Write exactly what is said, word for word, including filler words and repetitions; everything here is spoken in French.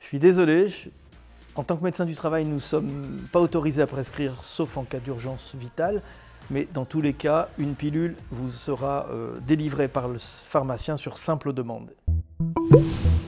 suis désolé, je- en tant que médecin du travail, nous ne sommes pas autorisés à prescrire, sauf en cas d'urgence vitale. Mais dans tous les cas, une pilule vous sera euh, délivrée par le pharmacien sur simple demande.